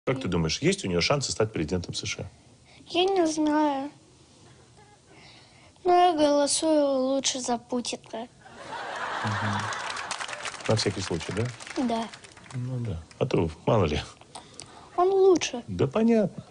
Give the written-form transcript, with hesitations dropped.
Как ты думаешь, есть у нее шансы стать президентом США? Я не знаю. Но я голосую лучше за Путина. На всякий случай, да? Да. Ну да. А то мало ли. Он лучше. Да понятно.